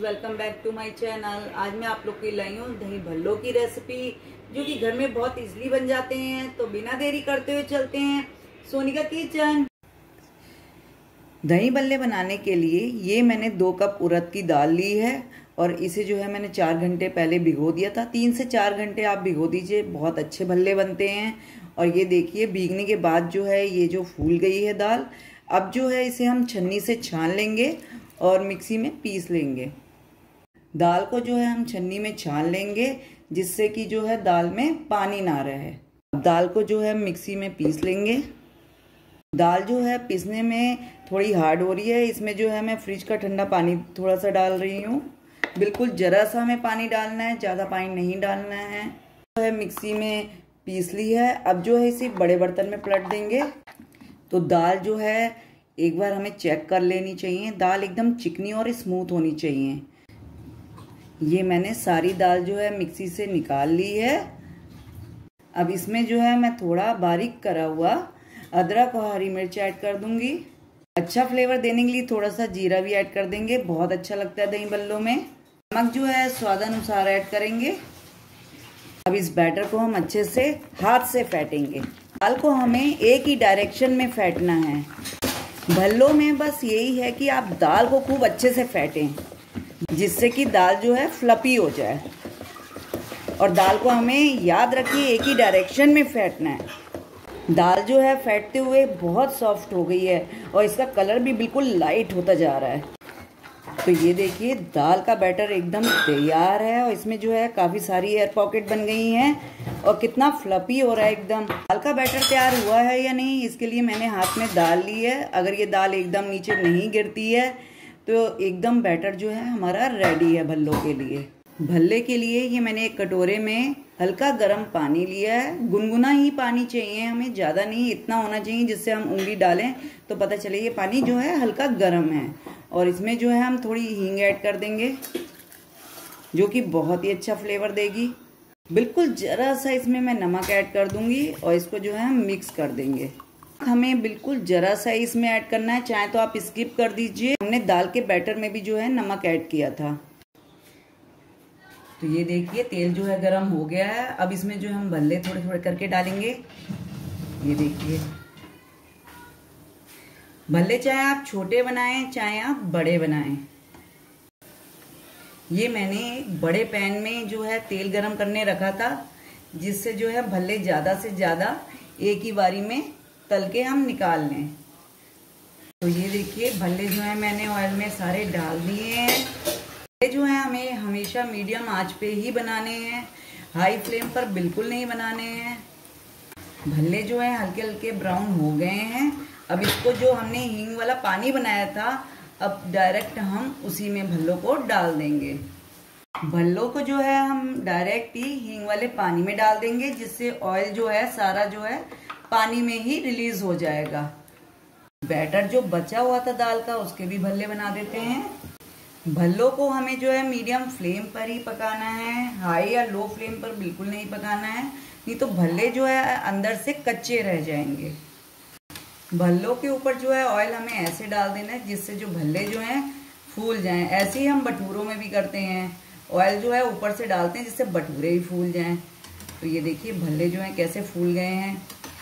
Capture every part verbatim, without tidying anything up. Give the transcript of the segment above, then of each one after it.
Welcome back to my channel. आज मैं आप लोग के लाई हूँ दही भल्लों की रेसिपी, जो कि घर में बहुत इजीली बन जाते हैं। तो बिना देरी करते हुए चलते हैं सोनिका किचन। दही भल्ले बनाने के लिए ये मैंने दो कप उड़द की दाल ली है और इसे जो है मैंने चार घंटे पहले भिगो दिया था। तीन से चार घंटे आप भिगो दीजिए, बहुत अच्छे भल्ले बनते हैं। और ये देखिए भीगने के बाद जो है ये जो फूल गई है दाल, अब जो है इसे हम छन्नी से छान लेंगे और मिक्सी में पीस लेंगे। दाल को जो है हम छन्नी में छान लेंगे, जिससे कि जो है दाल में पानी ना रहे। अब दाल को जो है मिक्सी में पीस लेंगे। दाल जो है पीसने में थोड़ी हार्ड हो रही है, इसमें जो है मैं फ्रिज का ठंडा पानी थोड़ा सा डाल रही हूँ। बिल्कुल जरा सा हमें पानी डालना है, ज़्यादा पानी नहीं डालना है। जो है मिक्सी में पीस ली है। अब जो है इसे बड़े बर्तन में पलट देंगे। तो दाल जो है एक बार हमें चेक कर लेनी चाहिए, दाल एकदम चिकनी और स्मूथ होनी चाहिए। ये मैंने सारी दाल जो है मिक्सी से निकाल ली है। अब इसमें जो है मैं थोड़ा बारीक करा हुआ अदरक और हरी मिर्च ऐड कर दूंगी। अच्छा फ्लेवर देने के लिए थोड़ा सा जीरा भी ऐड कर देंगे, बहुत अच्छा लगता है दही भल्लों में। नमक जो है स्वादानुसार ऐड करेंगे। अब इस बैटर को हम अच्छे से हाथ से फेंटेंगे। दाल को हमें एक ही डायरेक्शन में फेंटना है। भल्लों में बस यही है कि आप दाल को खूब अच्छे से फेंटें, जिससे कि दाल जो है फ्लफी हो जाए। और दाल को हमें याद रखिए एक ही डायरेक्शन में फेंटना है। दाल जो है फेंटते हुए बहुत सॉफ्ट हो गई है और इसका कलर भी बिल्कुल लाइट होता जा रहा है। तो ये देखिए दाल का बैटर एकदम तैयार है और इसमें जो है काफ़ी सारी एयर पॉकेट बन गई हैं और कितना फ्लफी हो रहा है एकदम। दाल का बैटर तैयार हुआ है या नहीं, इसके लिए मैंने हाथ में दाल ली है। अगर ये दाल एकदम नीचे नहीं गिरती है तो एकदम बैटर जो है हमारा रेडी है भल्लों के लिए। भल्ले के लिए ये मैंने एक कटोरे में हल्का गर्म पानी लिया है। गुनगुना ही पानी चाहिए हमें, ज़्यादा नहीं, इतना होना चाहिए जिससे हम उंगली डालें तो पता चले ये पानी जो है हल्का गर्म है। और इसमें जो है हम थोड़ी हींग ऐड कर देंगे, जो कि बहुत ही अच्छा फ्लेवर देगी। बिल्कुल ज़रा सा इसमें मैं नमक ऐड कर दूंगी और इसको जो है हम मिक्स कर देंगे। हमें बिल्कुल ज़रा सा इसमें ऐड करना है, चाहे तो आप स्किप कर दीजिए। हमने दाल के बैटर में भी जो है नमक ऐड किया था। तो ये देखिए तेल जो है गरम हो गया है। अब इसमें जो हम भल्ले थोड़े थोड़े करके डालेंगे। ये देखिए भल्ले चाहे आप छोटे बनाएं चाहे आप बड़े बनाएं। ये मैंने एक बड़े पैन में जो है तेल गरम करने रखा था, जिससे जो है भल्ले ज़्यादा से ज़्यादा एक ही बारी में तल के हम निकाल लें। तो ये देखिए भल्ले जो है मैंने ऑयल में सारे डाल दिए हैं। ये जो है हमें हमेशा मीडियम आंच पे ही बनाने हैं, हाई फ्लेम पर बिल्कुल नहीं बनाने हैं। भल्ले जो है हल्के हल्के ब्राउन हो गए हैं। अब इसको जो हमने हींग वाला पानी बनाया था, अब डायरेक्ट हम उसी में भल्लों को डाल देंगे। भल्लों को जो है हम डायरेक्ट ही हींग वाले पानी में डाल देंगे, जिससे ऑयल जो है सारा जो है पानी में ही रिलीज हो जाएगा। बैटर जो बचा हुआ था दाल का, उसके भी भल्ले बना देते हैं। भल्लों को हमें जो है मीडियम फ्लेम पर ही पकाना है, हाई या लो फ्लेम पर बिल्कुल नहीं पकाना है, नहीं तो भल्ले जो है अंदर से कच्चे रह जाएंगे। भल्लों के ऊपर जो है ऑयल हमें ऐसे डाल देना है जिससे जो भल्ले जो हैं फूल जाएं। ऐसे ही हम भटूरों में भी करते हैं, ऑयल जो है ऊपर से डालते हैं जिससे भटूरे ही फूल जाएं। तो ये देखिए भल्ले जो हैं कैसे फूल गए हैं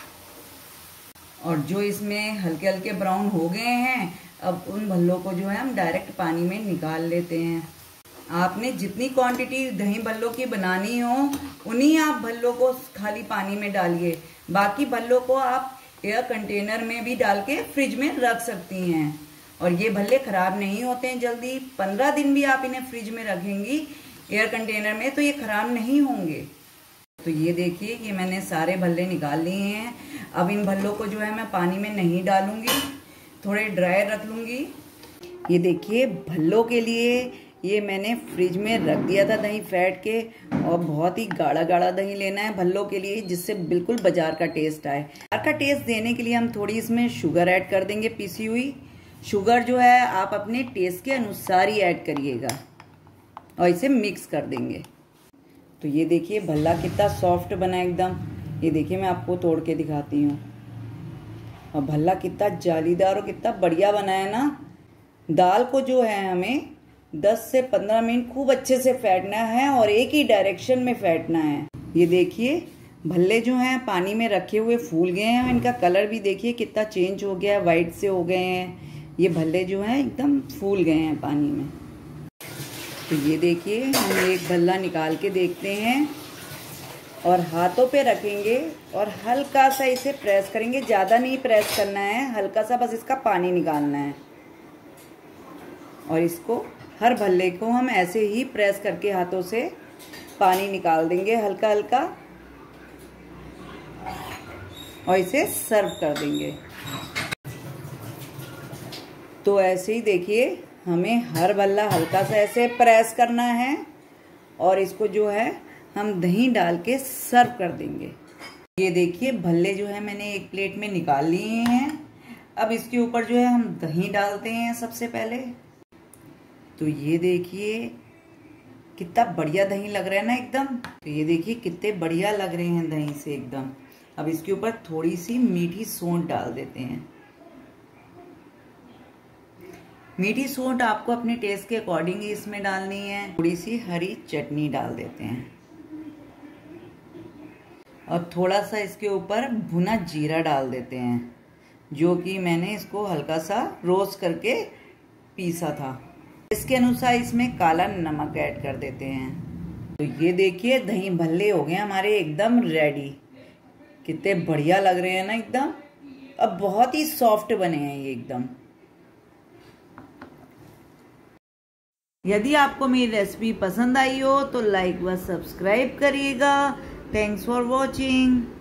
और जो इसमें हल्के हल्के ब्राउन हो गए हैं। अब उन भल्लों को जो है हम डायरेक्ट पानी में निकाल लेते हैं। आपने जितनी क्वांटिटी दही भल्लों की बनानी हो उन्हीं आप भल्लों को खाली पानी में डालिए। बाकी भल्लों को आप एयर कंटेनर में भी डाल के फ्रिज में रख सकती हैं और ये भल्ले खराब नहीं होते हैं जल्दी। पंद्रह दिन भी आप इन्हें फ्रिज में रखेंगी एयर कंटेनर में तो ये खराब नहीं होंगे। तो ये देखिए ये मैंने सारे भल्ले निकाल लिए हैं। अब इन भल्लों को जो है मैं पानी में नहीं डालूंगी, थोड़े ड्राई रख लूंगी। ये देखिए भल्लों के लिए ये मैंने फ्रिज में रख दिया था दही फेंट के, और बहुत ही गाढ़ा गाढ़ा दही लेना है भल्लों के लिए, जिससे बिल्कुल बाजार का टेस्ट आए। बाजार का टेस्ट देने के लिए हम थोड़ी इसमें शुगर ऐड कर देंगे, पिसी हुई शुगर जो है आप अपने टेस्ट के अनुसार ही ऐड करिएगा और इसे मिक्स कर देंगे। तो ये देखिए भल्ला कितना सॉफ्ट बना एकदम। ये देखिए मैं आपको तोड़ के दिखाती हूँ, और भल्ला कितना जालीदार और कितना बढ़िया बना है ना। दाल को जो है हमें दस से पंद्रह मिनट खूब अच्छे से फेंटना है और एक ही डायरेक्शन में फेंटना है। ये देखिए भल्ले जो हैं पानी में रखे हुए फूल गए हैं, इनका कलर भी देखिए कितना चेंज हो गया है, वाइट से हो गए हैं। ये भल्ले जो हैं एकदम फूल गए हैं पानी में। तो ये देखिए हम एक भल्ला निकाल के देखते हैं और हाथों पे रखेंगे और हल्का सा इसे प्रेस करेंगे, ज़्यादा नहीं प्रेस करना है, हल्का सा बस इसका पानी निकालना है। और इसको हर भल्ले को हम ऐसे ही प्रेस करके हाथों से पानी निकाल देंगे हल्का हल्का और इसे सर्व कर देंगे। तो ऐसे ही देखिए हमें हर भल्ला हल्का सा ऐसे प्रेस करना है और इसको जो है हम दही डाल के सर्व कर देंगे। ये देखिए भल्ले जो है मैंने एक प्लेट में निकाल लिए हैं। अब इसके ऊपर जो है हम दही डालते हैं सबसे पहले। तो ये देखिए कितना बढ़िया दही लग रहा है ना एकदम। तो ये देखिए कितने बढ़िया लग रहे हैं दही से एकदम। अब इसके ऊपर थोड़ी सी मीठी सौंठ डाल देते हैं। मीठी सौंठ आपको अपने टेस्ट के अकॉर्डिंग ही इसमें डालनी है। थोड़ी सी हरी चटनी डाल देते हैं और थोड़ा सा इसके ऊपर भुना जीरा डाल देते हैं, जो कि मैंने इसको हल्का सा रोस्ट करके पीसा था। इसके अनुसार इसमें काला नमक ऐड कर देते हैं। तो ये देखिए दही भल्ले हो गए हमारे एकदम रेडी। कितने बढ़िया लग रहे हैं ना एकदम। अब बहुत ही सॉफ्ट बने हैं ये एकदम। यदि आपको मेरी रेसिपी पसंद आई हो तो लाइक व सब्सक्राइब करिएगा। Thanks for watching.